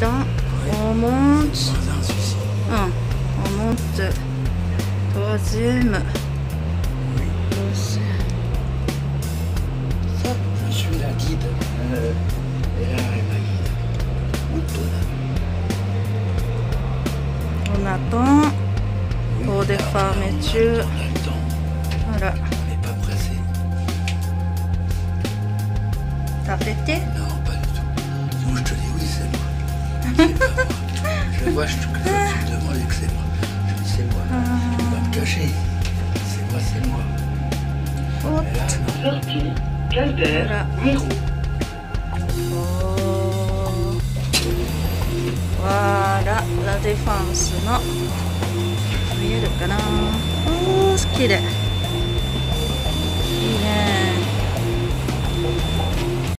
Maintenant, on monte. On monte. Troisième. Je suis la guide. Et là, elle ma guide. On attend pour des fermetures. On a le temps. Voilà. On n'est pas pressé. T'as pété? Non, pas du tout. Sinon, je te dis oui, c'est moi. C'est pas moi. Je vois, tu me demandais que c'est moi. Je dis c'est moi. Je vais pas me cacher. C'est moi. Hop. Et là, non. Sortie Calder Voilà. Miro. Oh. Voilà, la défense の見えるかな。おー、綺麗。